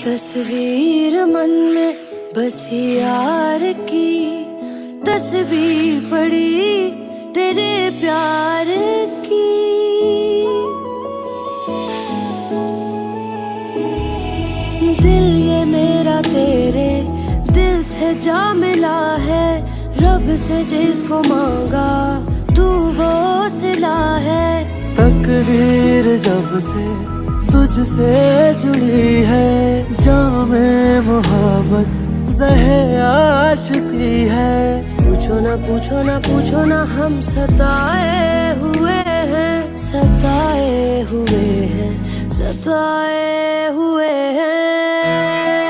तस्वीर मन में बसी यार की, तस्वीर पड़ी तेरे प्यार की। दिल ये मेरा तेरे दिल से जा मिला है, रब से जिसको मांगा तू वो सिला है। तकदीर जब से तुझसे जुड़ी है, जामे मोहब्बत ज़हे आशिकी है। पूछो ना पूछो ना पूछो ना, हम सताए हुए हैं, सताए हुए हैं, सताए हुए हैं।